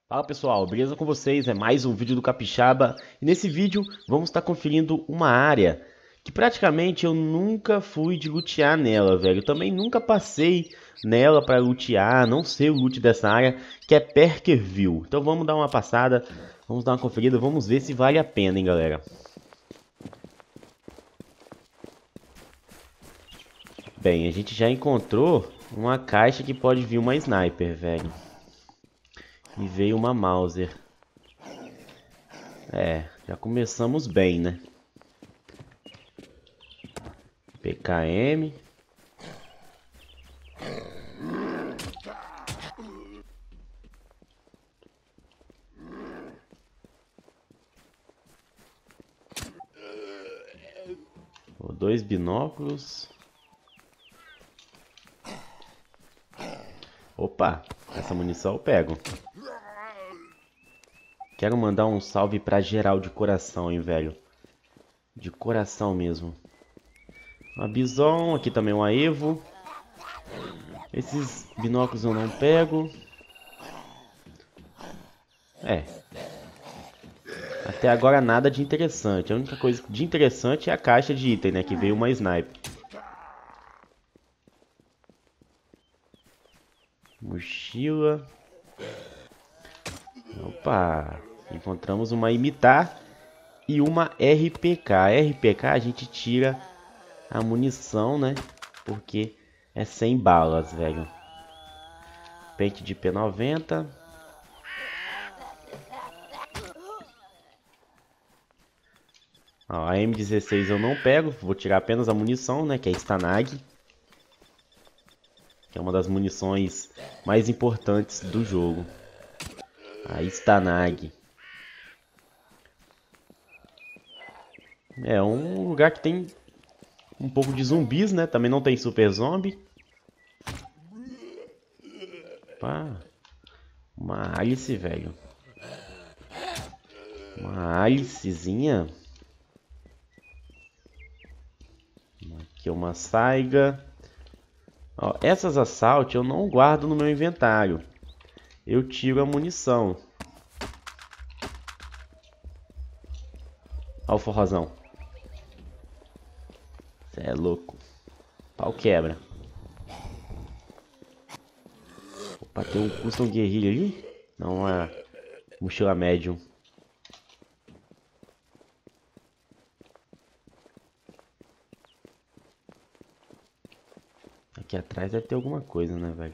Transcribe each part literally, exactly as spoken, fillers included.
Fala pessoal, beleza com vocês? É mais um vídeo do Capixaba e nesse vídeo vamos estar conferindo uma área que praticamente eu nunca fui de lutear nela, velho. Eu também nunca passei nela para lutear, não sei o loot dessa área, que é Perkerville. Então vamos dar uma passada, vamos dar uma conferida, vamos ver se vale a pena, hein, galera. Bem, a gente já encontrou uma caixa que pode vir uma sniper, velho. E veio uma Mauser. É, já começamos bem, né? P K M. Dois binóculos. Opa, essa munição eu pego. Quero mandar um salve pra geral de coração, hein, velho. De coração mesmo. Uma Bison, aqui também uma Evo. Esses binóculos eu não pego. É. Até agora nada de interessante. A única coisa de interessante é a caixa de item, né? Que veio uma sniper. Mochila. Opa. Encontramos uma imitar e uma R P K. R P K a gente tira a munição, né? Porque é sem balas, velho. Pente de P noventa. Ó, a M dezesseis eu não pego. Vou tirar apenas a munição, né? Que é a Stanag. Que é uma das munições mais importantes do jogo. A Stanag. É um lugar que tem um pouco de zumbis, né? Também não tem super zombie. Opa. Uma Alice, velho. Uma Alicezinha. Aqui é uma Saiga. Ó, essas Assault eu não guardo no meu inventário. Eu tiro a munição. Ó o forrozão. Cê é louco. Pau quebra. Opa, tem um custom guerrilha ali? Não, uma mochila médium. Aqui atrás deve ter alguma coisa, né, velho?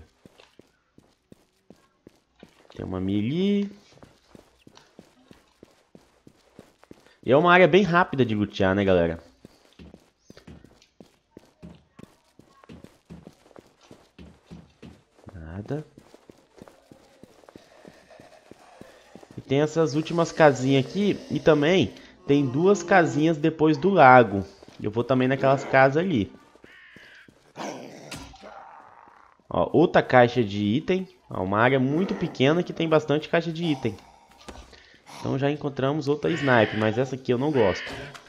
Tem uma melee. E é uma área bem rápida de lutear, né, galera? Nada. E tem essas últimas casinhas aqui. E também tem duas casinhas depois do lago. Eu vou também naquelas casas ali. Ó, outra caixa de item. Ó, uma área muito pequena que tem bastante caixa de item. Então já encontramos outra sniper, mas essa aqui eu não gosto.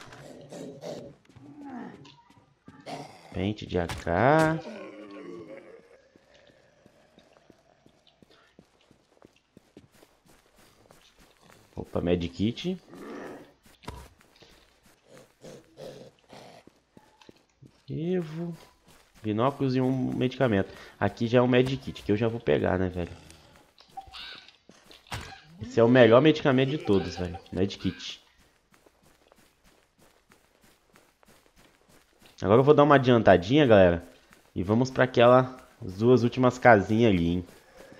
Pente de A K. Opa, medkit. Evo. Binóculos e um medicamento. Aqui já é um medkit, que eu já vou pegar, né, velho? Esse é o melhor medicamento de todos, velho. Medkit. Agora eu vou dar uma adiantadinha, galera. E vamos para aquelas duas últimas casinhas ali, hein?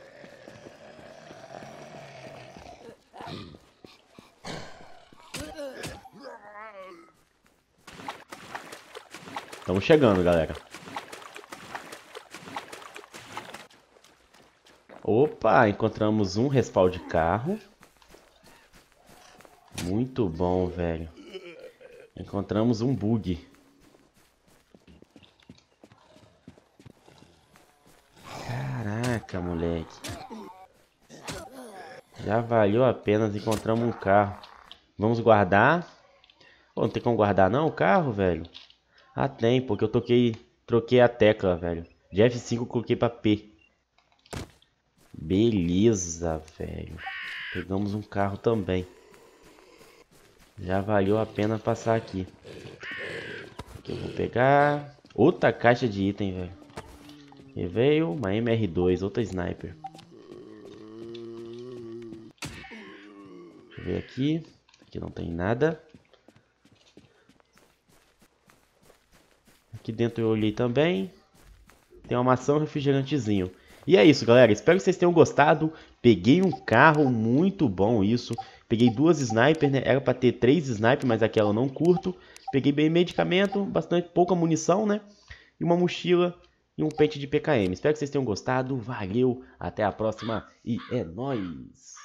Estamos chegando, galera. Opa, encontramos um respawn de carro. Muito bom, velho. Encontramos um bug. Caraca, moleque. Já valeu a pena, encontramos um carro. Vamos guardar. Pô, não tem como guardar não o carro, velho? Ah, tem, porque eu toquei, troquei a tecla, velho. De F cinco eu coloquei pra P. Beleza, velho. Pegamos um carro também. Já valeu a pena passar aqui. Aqui eu vou pegar outra caixa de item, velho. E veio uma M R dois, outra sniper. Deixa eu ver aqui. Aqui não tem nada. Aqui dentro eu olhei também. Tem uma maçã e um refrigerantezinho. E é isso, galera. Espero que vocês tenham gostado. Peguei um carro muito bom isso. Peguei duas snipers, né? Era pra ter três snipers, mas aquela eu não curto. Peguei bem medicamento, bastante pouca munição, né? E uma mochila e um pente de P K M. Espero que vocês tenham gostado. Valeu, até a próxima e é nóis!